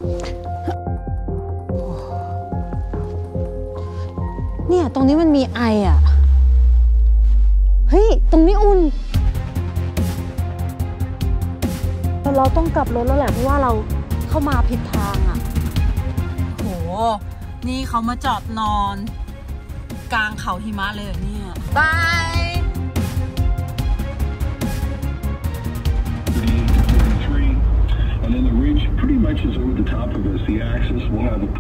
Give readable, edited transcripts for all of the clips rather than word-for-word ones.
เนี่ยตรงนี้มันมีไออ่ะเฮ้ยตรงนี้อุ่นเราต้องกลับรถแล้วแหละเพราะว่าเราเข้ามาผิดทางอ่ะโหนี่เขามาจอดนอนกลางเขาหิมะเลยเนี่ยบาย And then the ridge pretty much is over the top of us. The axis will have a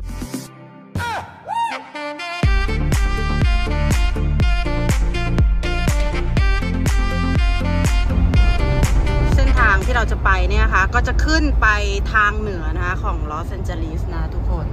ที่เราจะไปเนี่ยนะคะก็จะขึ้นไปทางเหนือนะคะของลอสแอนเจลิสนะทุกคน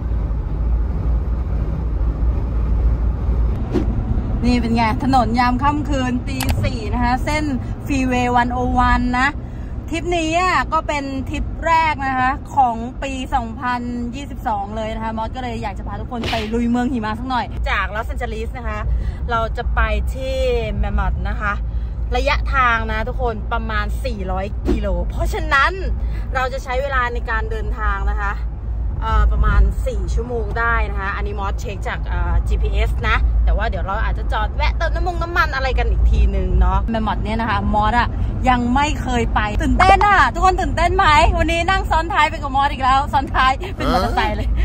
นี่เป็นไงถนนยามค่ำคืนตีสี่นะคะเส้นฟรีเวย์101นะทริปนี้ก็เป็นทริปแรกนะคะของปี2022เลยนะคะมอสก็เลยอยากจะพาทุกคนไปลุยเมืองหิมะสักหน่อยจากลอสแอนเจลิสนะคะเราจะไปที่แมมมอธนะคะระยะทางนะทุกคนประมาณ400กิโลเพราะฉะนั้นเราจะใช้เวลาในการเดินทางนะคะประมาณ4ชั่วโมงได้นะคะอันนี้มอสเช็คจาก GPS นะแต่ว่าเดี๋ยวเราอาจจะจอดแวะเติมน้ำมันอะไรกันอีกทีนึงเนาะแมมมอธเนี่ยนะคะมอสยังไม่เคยไปตื่นเต้นทุกคนตื่นเต้นไหมวันนี้นั่งซ้อนท้ายไปกับมอสอีกแล้วซ้อนท้ายเป็นมอเตอร์ไซค์เลย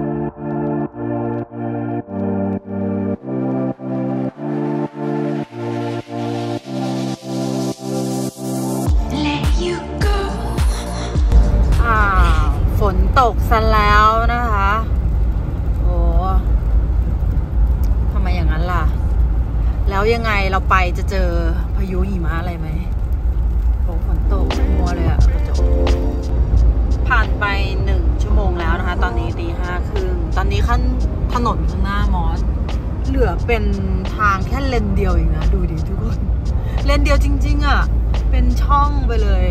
ฝนตกซะแล้วนะคะโอ้ทำไมอย่างนั้นล่ะแล้วยังไงเราไปจะเจอพายุหิมะอะไรไหมโอ้ฝนตกมัวเลยอะกระจกผ่านไป1ชั่วโมงแล้วนะคะตอนนี้ตี5:30ตอนนี้ขั้นถนนข้างหน้ามอสเหลือเป็นทางแค่เลนเดียวเองนะดูดิทุกคนเลนเดียวจริงๆอะเป็นช่องไปเลย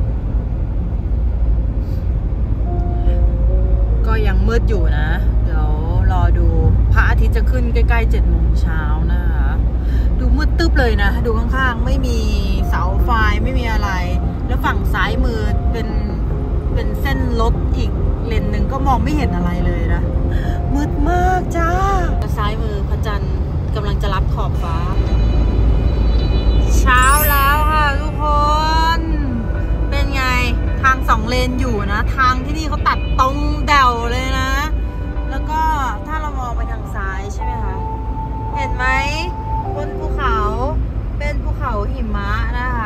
ก็ยังมืดอยู่นะเดี๋ยวรอดูพระอาทิตย์จะขึ้นใกล้ๆ7 โมงเช้านะคะดูมืดตึ๊บเลยนะดูข้างๆไม่มีเสาไฟไม่มีอะไรแล้วฝั่งซ้ายมือเป็นเส้นรถอีกเลนหนึ่งก็มองไม่เห็นอะไรเลยนะมืดมากจ้าซ้ายมือพระจันทร์กำลังจะรับขอบฟ้าเช้าแล้วค่ะทุกคนเป็นไงทาง2 เลนอยู่นะทางที่นี่เขาตัดตรงแด่วเลยนะแล้วก็ถ้าเรามองไปทางซ้ายใช่ไหมคะเห็นไหมบนภูเขาเป็นภูเขาหิมะนะคะ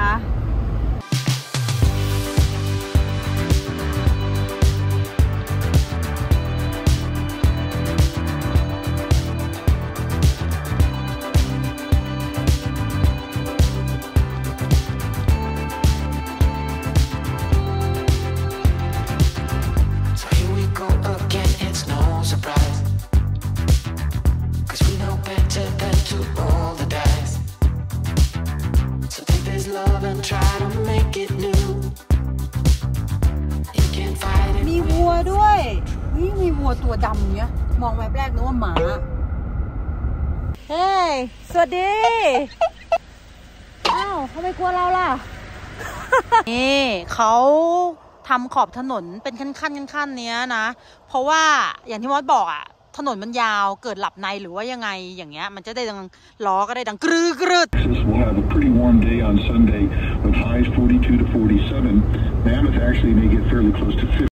วัวตัวดำเนี้ยมองแวบแรกนึกว่าหมาเฮ้ยสวัสดีอ้าวเขาไม่กลัวเราล่ะ นี่เขาทำขอบถนนเป็นขั้นเนี้ยนะเพราะว่าอย่างที่มอสบอกอ่ะถนนมันยาวเกิดหลับในหรือว่ายังไงอย่างเงี้ยมันจะได้ดังล้อก็ได้ดังกรึด We'll have a pretty warm day on Sunday with highs 42 to 47. Mammoth actually may get fairly close to 50.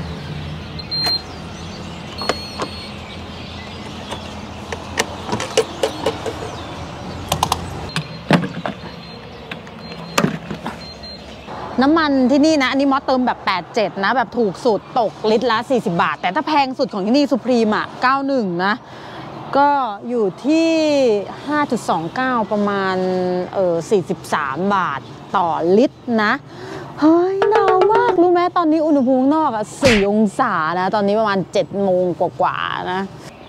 น้ำมันที่นี่นะอันนี้มอสเติมแบบ87นะแบบถูกสุดตกลิตรละ40 บาทแต่ถ้าแพงสุดของที่นี่สุพรีมอ่ะ91นะก็อยู่ที่ 5.29 ประมาณ43 บาทต่อลิตรนะเฮ้ยหนาวมากรู้ไหมตอนนี้อุณหภูมินอกอ่ะ4 องศานะตอนนี้ประมาณ7 โมงกว่าๆนะ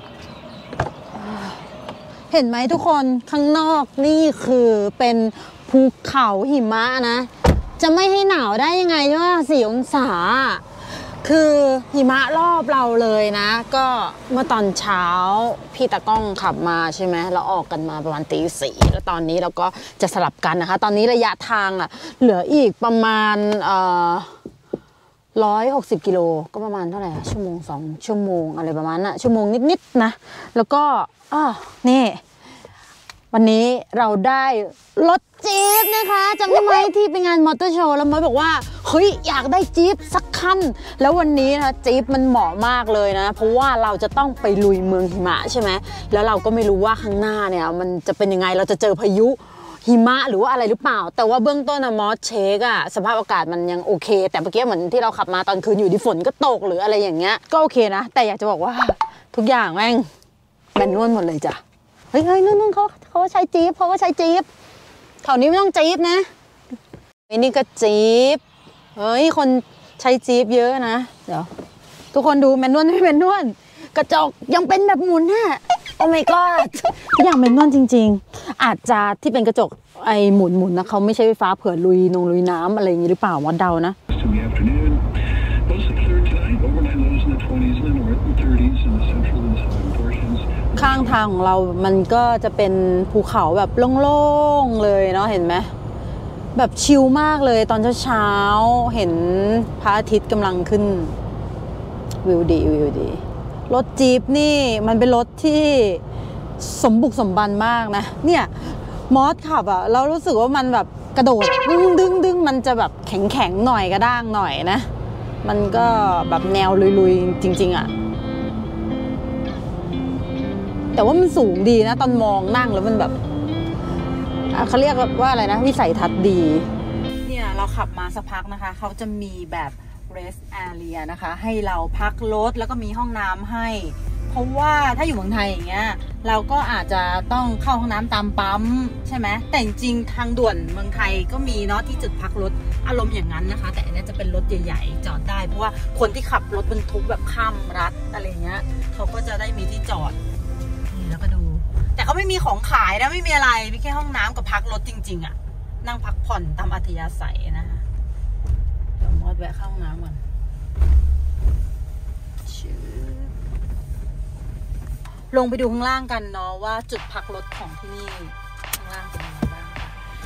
เห็นไหมทุกคนข้างนอกนี่คือเป็นภูเขาหิมะนะจะไม่ให้หนาวได้ยังไงว่า4 องศาคือหิมะรอบเราเลยนะก็เมื่อตอนเช้าพี่ตากล้องขับมาใช่ไหมเราออกกันมาประมาณตี 4แล้วตอนนี้เราก็จะสลับกันนะคะตอนนี้ระยะทางอ่ะเหลืออีกประมาณ 160 กิโลก็ประมาณเท่าไหร่ชั่วโมง2 ชั่วโมงอะไรประมาณน่ะชั่วโมงนิดๆนะแล้วก็นี่วันนี้เราได้รถจี๊ปนะคะจำได้ไหมที่ไปงานมอเตอร์โชว์แล้วมอยบอกว่าเฮ้ยอยากได้จี๊ปสักคันแล้ววันนี้นะจี๊ปมันเหมาะมากเลยนะเพราะว่าเราจะต้องไปลุยเมืองหิมะใช่ไหมแล้วเราก็ไม่รู้ว่าข้างหน้าเนี่ยมันจะเป็นยังไงเราจะเจอพายุหิมะหรือว่าอะไรหรือเปล่าแต่ว่าเบื้องต้นมอสเช็คสภาพอากาศมันยังโอเคแต่เมื่อกี้เหมือนที่เราขับมาตอนคืนอยู่ที่ฝนก็ตกหรืออะไรอย่างเงี้ยก็โอเคนะแต่อยากจะบอกว่าทุกอย่างแม่งแมนนวลหมดเลยจ้ะเฮ้ยนู่นเขาใช้จี๊ปเขาก็ใช้จี๊ปแถวนี้ไม่ต้องจี๊ปนะนี่ก็จี๊ปเฮ้ยคนใช้จี๊ปเยอะนะเดี๋ยวทุกคนดูแมนนวลไม่แมนนวลกระจกยังเป็นแบบหมุนฮะโอ้ my god ทุกอย่างแมนนวลจริงๆอาจจะที่เป็นกระจกไอหมุนนะเขาไม่ใช่ไฟฟ้าเผื่อลุยน้ำอะไรอย่างนี้หรือเปล่าวัดเดานะข้างทางของเรามันก็จะเป็นภูเขาแบบโล่งๆเลยเนาะเห็นไหมแบบชิลมากเลยตอนเช้าเห็นพระอาทิตย์กำลังขึ้นวิวดีรถจี๊ปนี่มันเป็นรถที่สมบุกสมบันมากนะเนี่ยมอสขับเรารู้สึกว่ามันแบบกระโดดดึงมันจะแบบแข็งหน่อยกระด้างหน่อยนะมันก็แบบแนวลุยๆจริงๆแต่ว่ามันสูงดีนะตอนมองนั่งแล้วมันแบบเขาเรียกว่าอะไรนะวิสัยทัศน์ดีเนี่ยเราขับมาสักพักนะคะเขาจะมีแบบ rest area นะคะให้เราพักรถแล้วก็มีห้องน้ำให้เพราะว่าถ้าอยู่เมืองไทยอย่างเงี้ยเราก็อาจจะต้องเข้าห้องน้ำตามปั๊มใช่ไหมแต่จริงทางด่วนเมืองไทยก็มีเนาะที่จุดพักรถอารมณ์อย่างนั้นนะคะแต่อันนี้จะเป็นรถใหญ่ๆจอดได้เพราะว่าคนที่ขับรถบรรทุกแบบข้ามรัฐอะไรเงี้ยเขาก็จะได้มีที่จอดนี่แล้วก็ดูแต่เขาไม่มีของขายนะไม่มีอะไรมีแค่ห้องน้ำกับพักรถจริงๆนั่งพักผ่อนตามอัธยาศัยนะคะเดี๋ยวมอสแวะเข้าห้องน้ำก่อนลงไปดูข้างล่างกันเนาะว่าจุดพักรถของที่นี่ข้างล่างเป็นยังไงบ้าง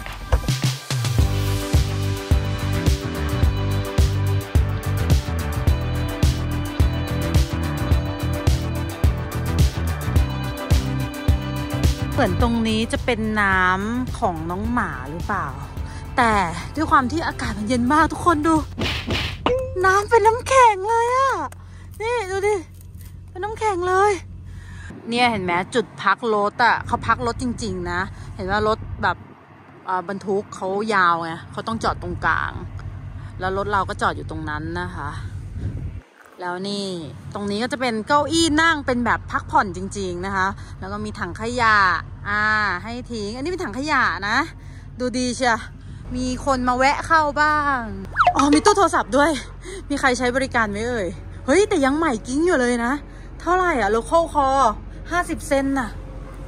เหมือนตรงนี้จะเป็นน้ำของน้องหมาหรือเปล่าแต่ด้วยความที่อากาศมันเย็นมากทุกคนดูน้ำเป็นน้ำแข็งเลยนี่ดูดิเป็นน้ำแข็งเลยเนี่ยเห็นไหมจุดพักรถเขาพักรถจริงๆนะเห็นว่ารถแบบบรรทุกเขายาวไงเขาต้องจอดตรงกลางแล้วรถเราก็จอดอยู่ตรงนั้นนะคะแล้วนี่ตรงนี้ก็จะเป็นเก้าอี้นั่งเป็นแบบพักผ่อนจริงๆนะคะแล้วก็มีถังขยะให้ทิ้งอันนี้เป็นถังขยะนะดูดีเชียมีคนมาแวะเข้าบ้างมีตู้โทรศัพท์ด้วยมีใครใช้บริการไหมเอ่ยเฮ้ยแต่ยังใหม่กิ้งอยู่เลยนะเท่าไหร่local call 50 เซนต์น่ะ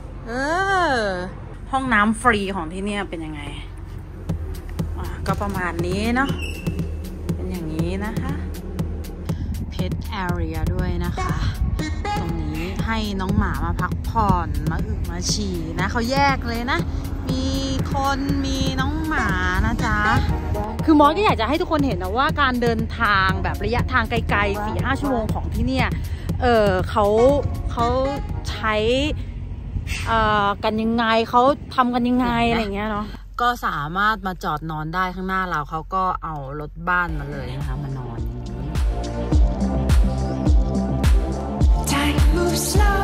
ห้องน้ำฟรีของที่นี่เป็นยังไงก็ประมาณนี้เนาะเป็นอย่างนี้นะคะ Pet Area ด้วยนะคะตรงนี้ให้น้องหมามาพักผ่อนมาอึมาฉี่นะเขาแยกเลยนะมีคนมีน้องหมานะจ๊ะคือมอสก็อยากจะให้ทุกคนเห็นนะว่าการเดินทางแบบระยะทางไกลๆ 4-5 ชั่วโมงของที่เนี่ยเขาใช้กันยังไงเขาทำกันยังไงอะไรเงี้ยเนาะก็สามารถมาจอดนอนได้ข้างหน้าเราเขาก็เอารถบ้านมาเลยนะคะมานอนอย่างนี้ Time moves slow.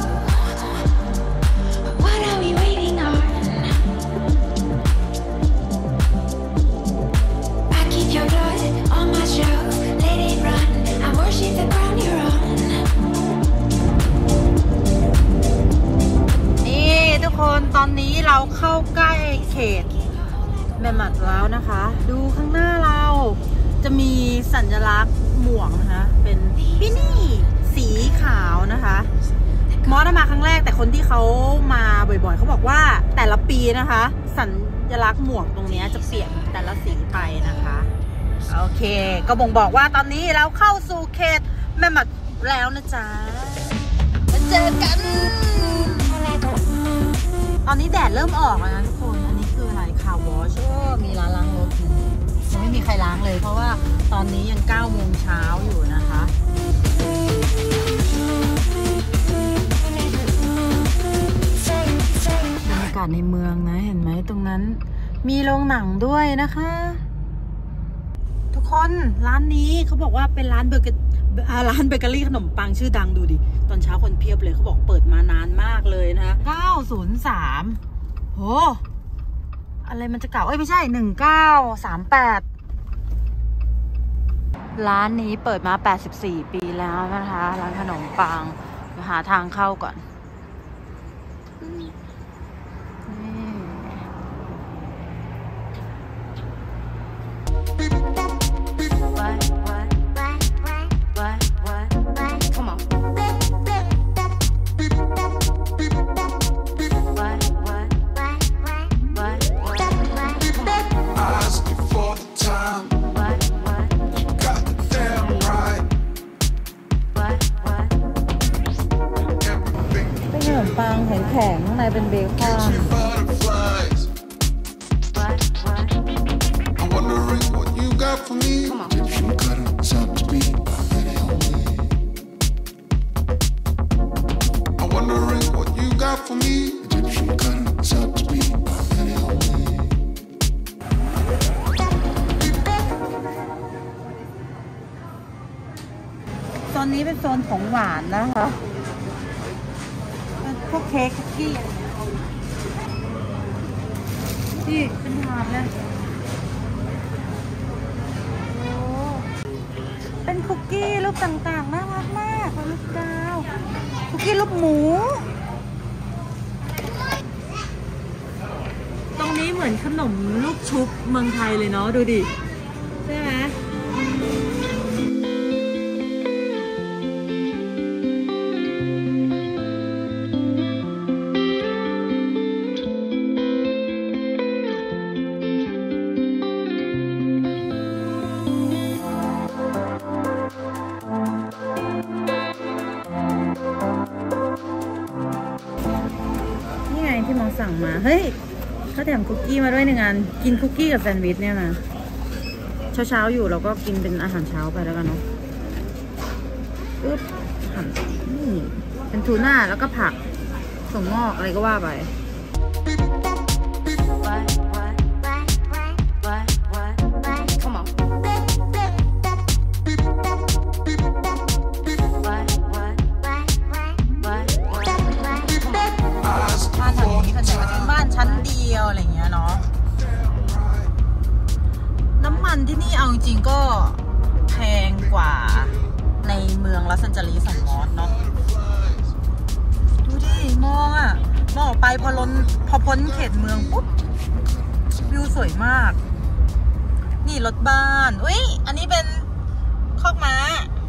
What are we waiting on? I keep your blood on my shelf. Let it run. I worship the ground you're on.ทุกคนตอนนี้เราเข้าใกล้เขตแม่มัดแล้วนะคะดูข้างหน้าเราจะมีสัญลักษณ์หมวกนะคะเป็นบินี่สีขาวนะคะมอสมาครั้งแรกแต่คนที่เขามาบ่อยๆเขาบอกว่าแต่ละปีนะคะสัญลักษณ์หมวกตรงนี้จะเปลี่ยนแต่ละสีไปนะคะโอเคก็บ่งบอกว่าตอนนี้เราเข้าสู่เขตแม่มัดแล้วนะจ๊ะมาเจอกันตอนนี้แดดเริ่มออกแล้วนะทุกคนอันนี้คืออะไรคาร์วอชมีร้านล้างรถยังไม่ไม่มีใครล้างเลยเพราะว่าตอนนี้ยัง9 โมงเช้าอยู่นะคะบรรยากาศในเมืองนะเห็นไหมตรงนั้นมีโรงหนังด้วยนะคะทุกคนร้านนี้เขาบอกว่าเป็นร้านเบเกอรี่ขนมปังชื่อดังดูดิตอนเช้าคนเพียบเลยเขาบอกเปิดมานานมากเลยนะคะ903โหอะไรมันจะเก่าไม่ใช่1938ร้านนี้เปิดมา84 ปีแล้วนะคะร้านขนมปังหาทางเข้าก่อนปังแข็งๆข้างในเป็นเบคอนโซนนี้เป็นโซนของหวานนะคะพวกเค้กคุกกี้ที่เป็นถาดเลยเป็นคุกกี้รูปต่างๆน่ารักมากรูปดาวคุกกี้รูปหมูตรงนี้เหมือนขนมลูกชุบเมืองไทยเลยเนาะดูดิใช่ไหมที่มองสั่งมาเฮ้ยเขาแถมคุกกี้มาด้วย1 อันกินคุกกี้กับแซนด์วิชเนี่ยนะเช้าอยู่เราก็กินเป็นอาหารเช้าไปแล้วกันเนาะอึ๊บหั่นนี่เป็นทูน่าแล้วก็ผักส่งงอกอะไรก็ว่าไปอะไรเงี้ยเนาะน้ำมันที่นี่เอาจริงๆก็แพงกว่าในเมืองลอสแอนเจลิส2 มอสเนาะดูดิมองอ่ะมองออกไปพอพ้นเขตเมืองปุ๊บวิวสวยมากนี่รถบ้านอุ้ยอันนี้เป็นคอกม้า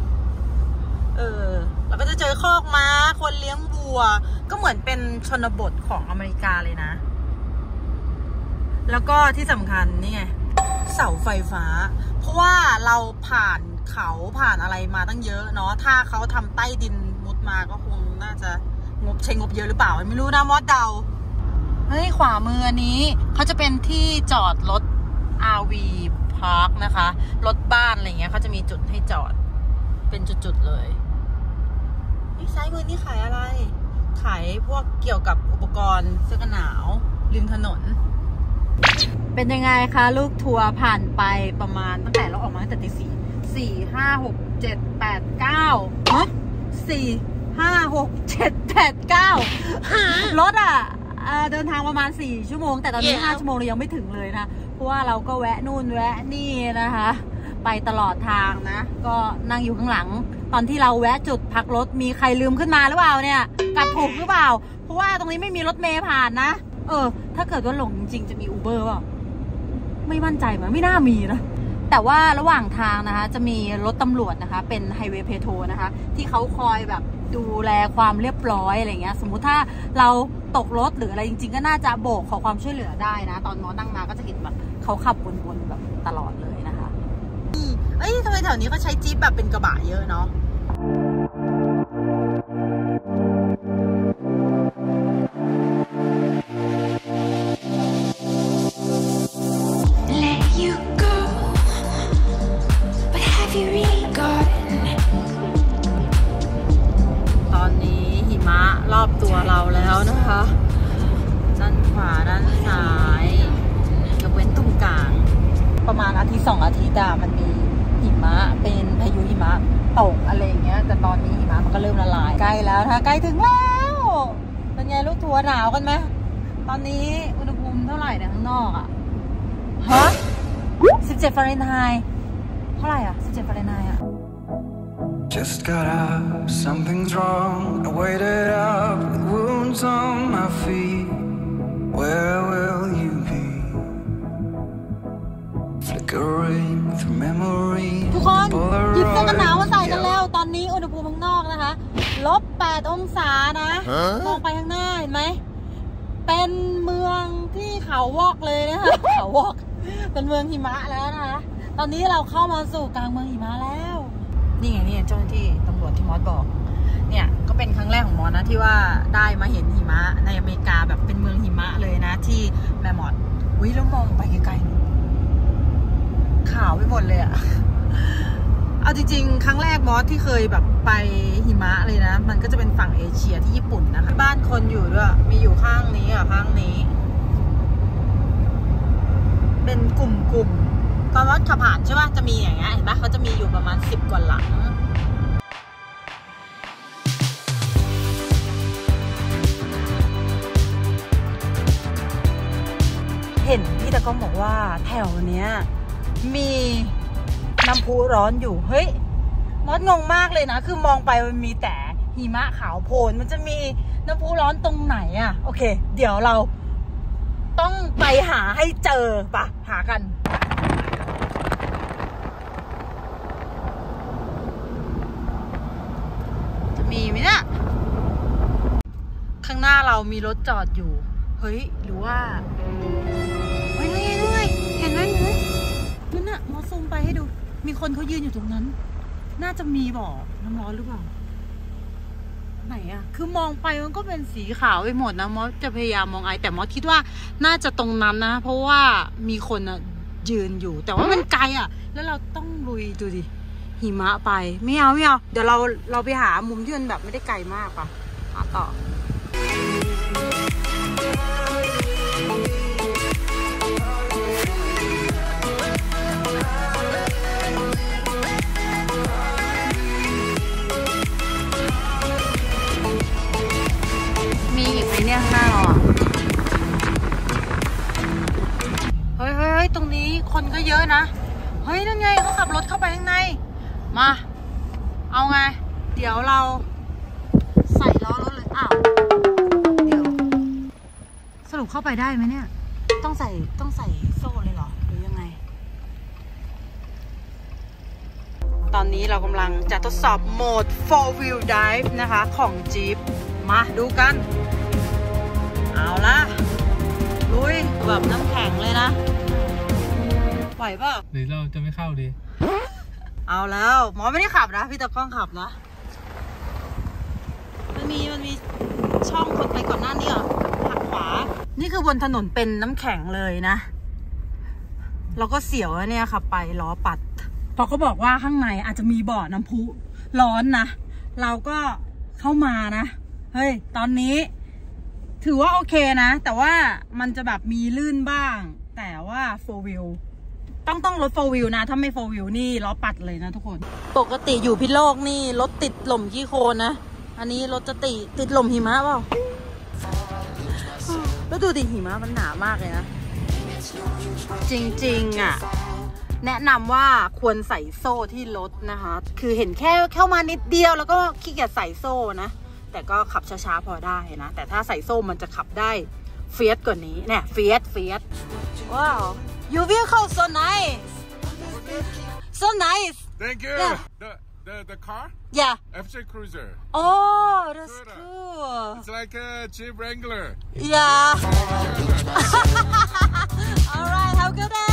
เราก็จะเจอคอกม้าคนเลี้ยงวัวก็เหมือนเป็นชนบทของอเมริกาเลยนะแล้วก็ที่สำคัญนี่ไงเสาไฟฟ้าเพราะว่าเราผ่านเขาผ่านอะไรมาตั้งเยอะเนาะถ้าเขาทำใต้ดินมุดมาก็คงน่าจะใช้งบเยอะหรือเปล่าไม่รู้นะมอสเดาเฮ้ยขวามืออันนี้เขาจะเป็นที่จอดรถ RV Park นะคะรถบ้านอะไรเงี้ยเขาจะมีจุดให้จอดเป็นจุดๆเลยนี่ซ้ายมือนี่ขายอะไรขายพวกเกี่ยวกับอุปกรณ์เสื้อกันหนาวริมถนนเป็นยังไงคะลูกทัวร์ผ่านไปประมาณตั้งแต่เราออกมาตั้งแต่ตี4 5 6 7 8 9ฮะ4 5 6 7 8 9รถเดินทางประมาณ4 ชั่วโมงแต่ตอนนี้5 ชั่วโมงเรายังไม่ถึงเลยนะเพราะว่าเราก็แวะนู่นแวะนี่นะคะไปตลอดทางนะก็นั่งอยู่ข้างหลังตอนที่เราแวะจุดพักรถมีใครลืมขึ้นมาหรือเปล่าเนี่ยกลับถูกหรือเปล่าเพราะว่าตรงนี้ไม่มีรถเมล์ผ่านนะถ้าเกิดว่าหลงจริงๆจะมีอูเบอร์เปล่าไม่มั่นใจมั้ยไม่น่ามีนะแต่ว่าระหว่างทางนะคะจะมีรถตำรวจนะคะเป็นไฮเวย์เพโทรนะคะที่เขาคอยแบบดูแลความเรียบร้อยอะไรเงี้ยสมมุติถ้าเราตกรถหรืออะไรจริงๆก็น่าจะโบกขอความช่วยเหลือได้นะตอนมอนั่งมาก็จะเห็นแบบเขาขับวนๆแบบตลอดเลยนะคะทำไมแถวนี้เขาใช้จี๊ปแบบเป็นกระบะเยอะเนาะนะคะด้านขวาด้านซ้ายยกเว้นตรงกลางประมาณอาทิตย์2 อาทิตย์มันมีหิมะเป็นพายุหิมะตกอะไรอย่างเงี้ยแต่ตอนนี้หิมะมันก็เริ่มละลายใกล้แล้วนะคะใกล้ถึงแล้วเป็นไงลูกทัวร์หนาวกันไหมตอนนี้อุณหภูมิเท่าไหร่เนี่ยข้างนอกฮะ17 ฟาเรนไฮต์เท่าไหร่17 ฟาเรนไฮต์ Just got up, something's wrong. I waited up with wounds on my feet. Where will you be? Flickering through memory. ทุกคนหยิบเสื้อกันหนาวมาใส่กันแล้วตอนนี้อุณหภูมิข้างนอกนะคะ-8 องศานะมองไปข้างหน้าเห็นไหมเป็นเมืองที่เขาวอกเลยนะคะเขาวอกเป็นเมืองหิมะแล้วนะคะตอนนี้เราเข้ามาสู่กลางเมืองหิมะแล้วนี่ไงนี่เจ้าหน้าที่ตำรวจที่มอสบอกเนี่ยก็เป็นครั้งแรกของมอสนะที่ว่าได้มาเห็นหิมะในอเมริกาแบบเป็นเมืองหิมะเลยนะที่แมมมอธแล้วมองไปไกลๆขาวไปหมดเลยเอาจริงๆครั้งแรกมอสที่เคยแบบไปหิมะเลยนะมันก็จะเป็นฝั่งเอเชียที่ญี่ปุ่นนะคะบ้านคนอยู่ด้วยมีอยู่ข้างนี้ข้างนี้เป็นกลุ่มตอนมอสขับผ่านใช่ป่ะจะมีอย่างเงี้ยเห็นป่ะเขาจะมีอยู่ประมาณ10 กว่าหลังเห็นพี่ตะก้องบอกว่าแถวเนี้ยมีน้ำพุร้อนอยู่เฮ้ยมอสงงมากเลยนะคือมองไปมันมีแต่หิมะขาวโพลนมันจะมีน้ำพุร้อนตรงไหนโอเคเดี๋ยวเราต้องไปหาให้เจอป่ะหากันจะมีไหมเนี่ยข้างหน้าเรามีรถจอดอยู่เฮ้ยหรือว่าเฮ้ยนี่ด้วยเห็นไหมนั่นน่ะมอสซูมไปให้ดูมีคนเขายืนอยู่ตรงนั้นน่าจะมีบ่อน้ำร้อนหรือเปล่าไหนคือมองไปมันก็เป็นสีขาวไปหมดนะมอสจะพยายามมองแต่มอสคิดว่าน่าจะตรงนั้นนะเพราะว่ามีคนยืนอยู่แต่ว่ามันไกลแล้วเราต้องลุยดูดิหิมะไปไม่เอาเดี๋ยวเราไปหามุมที่มันแบบไม่ได้ไกลมากป่ะหาต่อเนี่ยข้างหน้าเราเฮ้ยตรงนี้คนก็เยอะนะเฮ้ยนั่นไงเขาขับรถเข้าไปข้างในมาเอาไงเดี๋ยวเราใส่ล้อรถเลยเดี๋ยวสรุปเข้าไปได้ไหมเนี่ยต้องใส่โซ่เลยเหรอหรือยังไงตอนนี้เรากำลังจะทดสอบโหมด 4-wheel drive นะคะของJeepมาดูกันเอาละลุยแบบน้ำแข็งเลยนะไหวเปล่าหรือเราจะไม่เข้าดีเอาแล้วหมอไม่ได้ขับนะพี่ตะก้องขับนะมันมีช่องคนไปก่อนหน้านี้หักขวานี่คือบนถนนเป็นน้ำแข็งเลยนะเราก็เสียวเนี่ยขับไปล้อปัดพอเขาบอกว่าข้างในอาจจะมีบ่อน้ำพุร้อนนะเราก็เข้ามานะเฮ้ยตอนนี้ถือว่าโอเคนะแต่ว่ามันจะแบบมีลื่นบ้างแต่ว่า4 wheel ต้องรถ4 wheelนะถ้าไม่4 wheelนี่ล้อปัดเลยนะทุกคนปกติอยู่พิษโลกนี่รถติดหล่มขี้โคลนนะอันนี้รถจะติดหล่มหิมะเปล่าแล้วดูดิหิมะมันหนามากเลยนะจริงๆแนะนำว่าควรใส่โซ่ที่รถนะคะคือเห็นแค่เข้ามานิดเดียวแล้วก็ขี้เกียจใส่โซ่นะแต่ก็ขับช้าๆพอได้นะแต่ถ้าใส่โซ่มันจะขับได้เฟียสกว่านี้เนี่ยเฟียสว้าว your vehicle so nice so nice thank you the car yeah FC Cruiser oh that's cool it's like a Jeep Wrangler yeah alright have a good day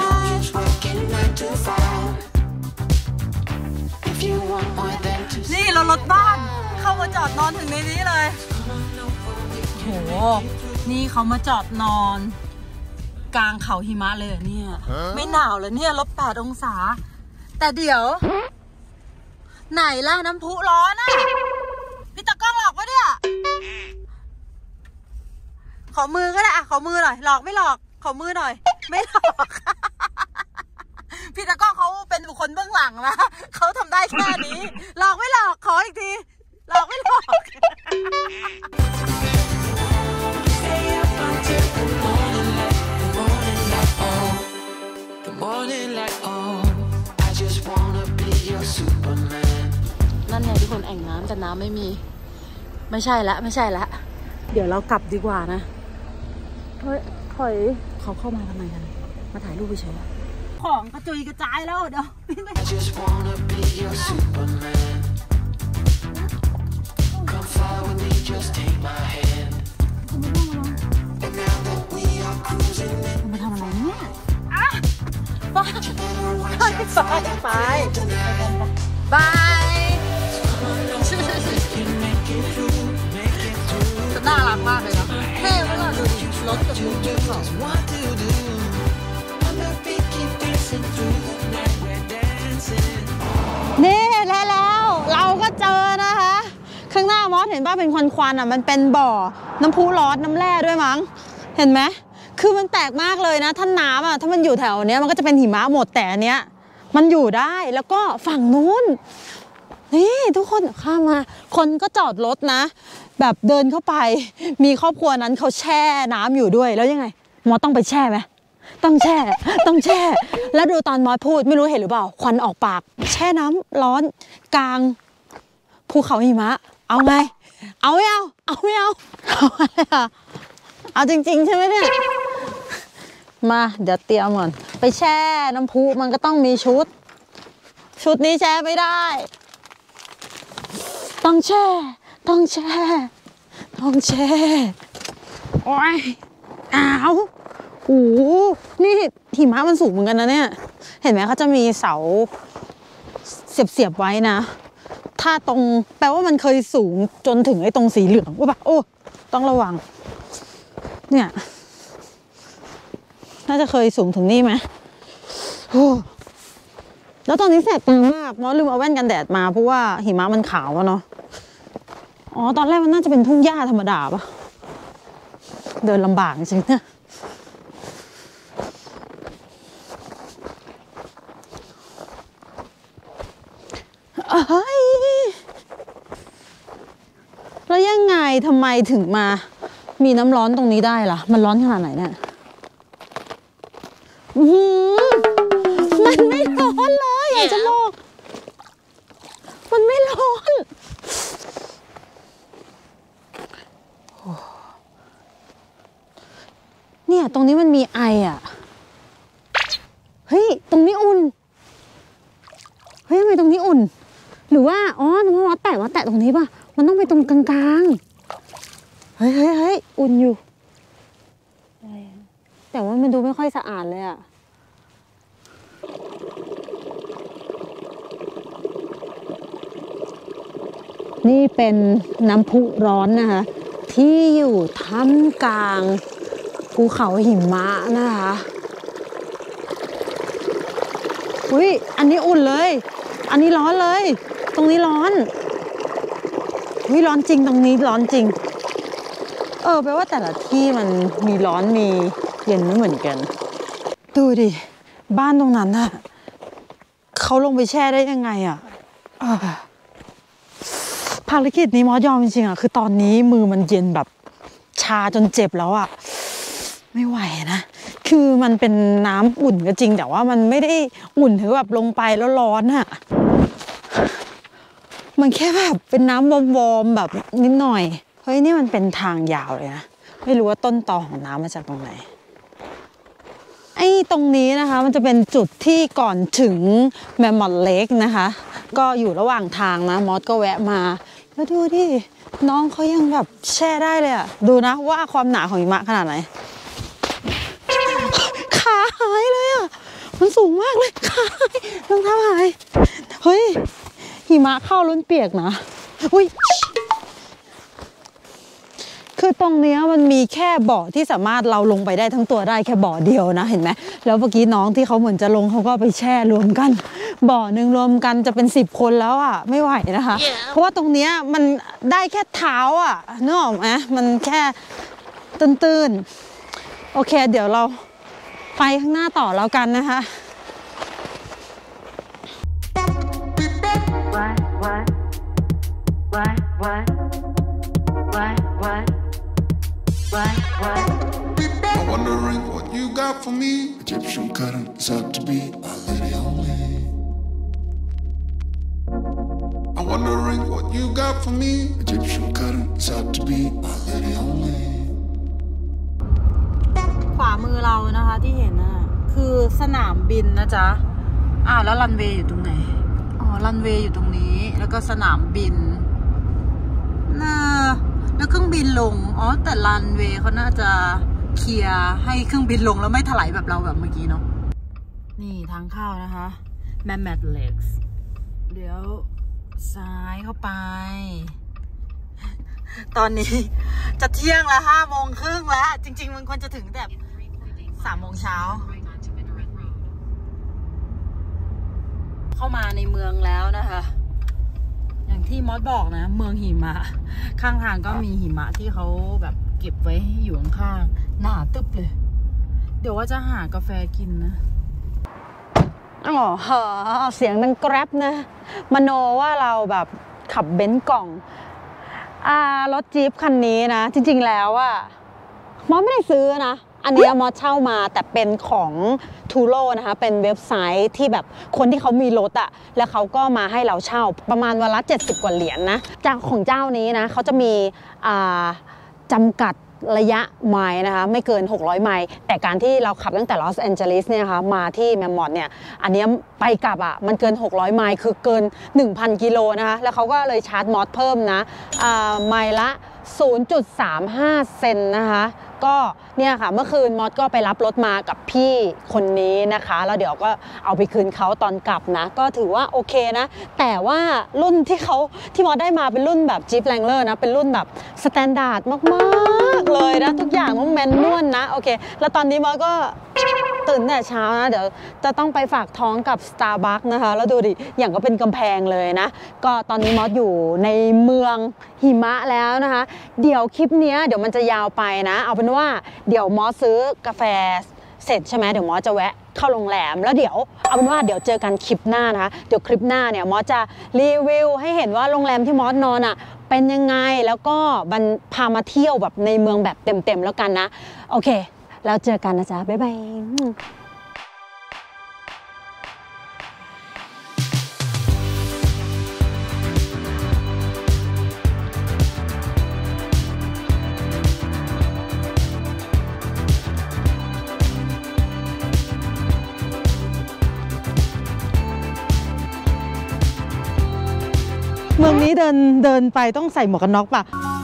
bye นี่เรารถบ้านเข้ามาจอดนอนถึงในนี้เลยโหนี่เขามาจอดนอนกลางเขาหิมะเลยเนี่ยไม่หนาวเลยเนี่ย-8 องศาแต่เดี๋ยวไหนล่ะน้ำพุร้อนพี่ตะก้องหลอกวะเนี่ยขอมือก็ได้อะขอมือหน่อยหลอกไม่หลอกขอมือหน่อยไม่หลอกพี่ตะก้อเขาเป็นบุคคลเบื้องหลังนะเขาทำได้แค่นี้หลอกไม่หลอกขออีกทีหลอกไม่หลอกนั่นไงทุกคนแอ่งน้ำแต่น้ำไม่มีไม่ใช่ละเดี๋ยวเรากลับดีกว่านะเฮ้ยถอยเขาเข้ามาทำไมกันมาถ่ายรูปเฉยๆของกระจุยกระจายแล้วเดี๋ยวมาทำอะไรเนี่ยไปบายน่ารักมากเลยนะเท่มากดูดิรถกับมือเขานี่แล้วเราก็เจอนะคะข้างหน้ามอสเห็นป่ะเป็นควันๆอ่ะมันเป็นบ่อน้ำพุร้อนน้ำแร่ด้วยมั้งเห็นไหมคือมันแตกมากเลยนะท่านน้ำอ่ะถ้ามันอยู่แถวเนี้ยมันก็จะเป็นหิมะหมดแต่อันเนี้ยมันอยู่ได้แล้วก็ฝั่งนู้นนี่ทุกคนข้ามมาคนก็จอดรถนะแบบเดินเข้าไปมีครอบครัวนั้นเขาแช่น้ำอยู่ด้วยแล้วยังไงมอสต้องไปแช่ไหมต้องแช่แล้วดูตอนมอสพูดไม่รู้เห็นหรือเปล่าควันออกปากแช่น้ำร้อนกลางภูเขาหิมะเอาไงเอาไม่เอาอะไรอ่ะเอาจริงๆใช่ไหมเนี่ยมาเดี๋ยวเตรียมก่อนไปแช่น้ำพุมันก็ต้องมีชุดนี้แช่ไม่ได้ต้องแช่โอ้ยอ้าวโอ้โหนี่หิมะมันสูงเหมือนกันนะเนี่ยเห็นไหมเขาจะมีเสาเสียบไว้นะถ้าตรงแปลว่ามันเคยสูงจนถึงไอ้ตรงสีเหลืองว่าปะโอ้ต้องระวังเนี่ยน่าจะเคยสูงถึงนี่ไหมโอ้แล้วตอนนี้แสบตามากมอสลืมเอาแว่นกันแดดมาเพราะว่าหิมะมันขาวอะเนาะอ๋อตอนแรกมันน่าจะเป็นทุ่งหญ้าธรรมดาปะเดินลำบากจริงๆเนี่ยเฮ้ยแล้วยังไงทำไมถึงมามีน้ำร้อนตรงนี้ได้ล่ะมันร้อนขนาดไหนเนี่ยมันไม่ร้อนเลยอยากจะบอกมันไม่ร้อนเนี่ยตรงนี้มันมีไออ่ะเฮ้ยตรงนี้อุ่นเฮ้ยทำไมตรงนี้อุ่นหรือว่าอ๋อน้ำมันแตะตรงนี้ป่ะมันต้องไปตรงกลางๆเฮ้ยอุ่นอยู่แต่ว่ามันดูไม่ค่อยสะอาดเลยอ่ะนี่เป็นน้ำพุร้อนนะคะที่อยู่ท่ามกลางภูเขาหิมะนะคะอุ้ยอันนี้อุ่นเลยอันนี้ร้อนเลยตรงนี้ร้อนอุ้ยร้อนจริงตรงนี้ร้อนจริงแปลว่าแต่ละที่มันมีร้อนมีเย็นไม่เหมือนกันดูดิบ้านตรงนั้นน่ะเขาลงไปแช่ได้ยังไงอ่ะภารกิจนี้มอสยอมจริงๆอ่ะคือตอนนี้มือมันเย็นแบบชาจนเจ็บแล้วอ่ะไม่ไหวนะคือมันเป็นน้ำอุ่นก็จริงแต่ว่ามันไม่ได้อุ่นถึงแบบลงไปแล้วร้อนอ่ะมันแค่แบบเป็นน้ำวอมๆแบบนิดหน่อยเฮ้ยนี่มันเป็นทางยาวเลยนะไม่รู้ว่าต้นตอของน้ำมาจากตรงไหนไอ้ตรงนี้นะคะมันจะเป็นจุดที่ก่อนถึงแมมมอธเลคนะคะก็อยู่ระหว่างทางนะมอสก็แวะมาแล้วดูดิน้องเขายังแบบแช่ได้เลยอะดูนะว่าความหนาของหิมะขนาดไหนขาหายเลยอะมันสูงมากเลยขารองเท้าหายเฮ้ยหิมะเข้าล้นเปียกนะอุ้ยคือตรงนี้มันมีแค่บ่อที่สามารถเราลงไปได้ทั้งตัวได้แค่บ่อเดียวนะเห็นไหมแล้วเมื่อกี้น้องที่เขาเหมือนจะลงเขาก็ไปแช่รวมกันบ่อหนึ่งรวมกันจะเป็น10 คนแล้วอ่ะไม่ไหวนะคะ เพราะว่าตรงนี้มันได้แค่เท้าอ่ะนึกออกไหมมันแค่ตื้นๆโอเคเดี๋ยวเราไปข้างหน้าต่อแล้วกันนะคะ I'm wondering what you got for me. Egyptian cotton is up to be my lady only. I'm wondering what you got for me. Egyptian cotton is up to be my lady only. ขวามือเรานะคะที่เห็นน่ะคือสนามบินนะจ๊ะแล้วรันเวย์อยู่ตรงไหนรันเวย์อยู่ตรงนี้แล้วก็สนามบินแล้วเครื่องบินลงแต่รันเวย์เขาน่าจะเคลียร์ให้เครื่องบินลงแล้วไม่ถลายแบบเราแบบเมื่อกี้เนาะนี่ทางเข้านะคะแมมแมทเล็กซ์เดี๋ยวซ้ายเข้าไปตอนนี้จะเที่ยงแล้ว5 โมงครึ่งแล้วจริงๆมันควรจะถึงแบบ3 โมงเช้าเข้ามาในเมืองแล้วนะคะอย่างที่มอสบอกนะเมืองหิมะข้างทางก็มีหิมะที่เขาแบบเก็บไว้อยู่ข้างๆหนาตึบเลยเดี๋ยวว่าจะหากาแฟกินนะเสียงดังแกร็บนะมโนว่าเราแบบขับเบนซ์กล่องรถจี๊ปคันนี้นะจริงๆแล้วมอสไม่ได้ซื้อนะอันนี้มอสเช่ามาแต่เป็นของทูโร่นะคะเป็นเว็บไซต์ที่แบบคนที่เขามีรถแล้วเขาก็มาให้เราเช่าประมาณวันละ70 กว่าเหรียญนะจากของเจ้านี้นะเขาจะมีจำกัดระยะไมล์นะคะไม่เกิน600 ไมล์แต่การที่เราขับตั้งแต่ลอสแอนเจลิสเนี่ยนะคะมาที่แมมมอธเนี่ยอันนี้ไปกลับมันเกิน600 ไมล์คือเกิน 1,000 กิโลนะคะแล้วเขาก็เลยชาร์จมอสเพิ่มนะไมล์ละ 0.35 เซนนะคะก็เนี่ยค่ะเมื่อคืนมอสก็ไปรับรถมากับพี่คนนี้นะคะแล้วเดี๋ยวก็เอาไปคืนเขาตอนกลับนะก็ถือว่าโอเคนะแต่ว่ารุ่นที่มอสได้มาเป็นรุ่นแบบ Jeep Wrangler นะเป็นรุ่นแบบสแตนดาร์ดมากๆเลยนะทุกอย่างมันแมนนวลนะโอเคแล้วตอนนี้มอสก็ตื่นแต่เช้านะเดี๋ยวจะต้องไปฝากท้องกับ Starbucks นะคะแล้วดูดิอย่างก็เป็นกำแพงเลยนะก็ตอนนี้มอสอยู่ในเมืองหิมะแล้วนะคะเดี๋ยวคลิปนี้เดี๋ยวมันจะยาวไปนะเอาเป็นว่าเดี๋ยวมอสซื้อกาแฟเสร็จใช่ไหมเดี๋ยวมอสจะแวะเข้าโรงแรมแล้วเดี๋ยวเอาเป็นว่าเดี๋ยวเจอกันคลิปหน้านะคะเดี๋ยวคลิปหน้าเนี่ยมอสจะรีวิวให้เห็นว่าโรงแรมที่มอสนอนเป็นยังไงแล้วก็มันพามาเที่ยวแบบในเมืองแบบเต็มๆแล้วกันนะโอเคแล้วเจอกันนะจ๊ะบ๊ายบายเมืองนี้เดินไปต้องใส่หมวกกันน็อกป่ะ